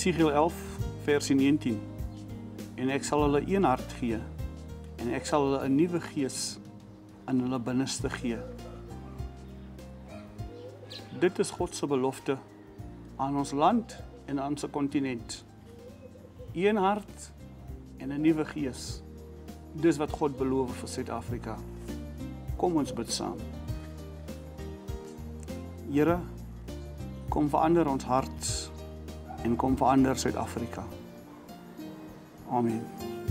Jesegiel 11 vers 19. En ek sal hulle een hart gee en ek sal hulle 'n nuwe gees in hulle binneste gee. Dit is God se belofte aan ons land en aan ons kontinent. Een hart en 'n nuwe gees. Dis wat God beloof vir Suid-Afrika. Kom ons bid saam. Here, kom verander ons hart en kom verander Suid-Afrika. Amen.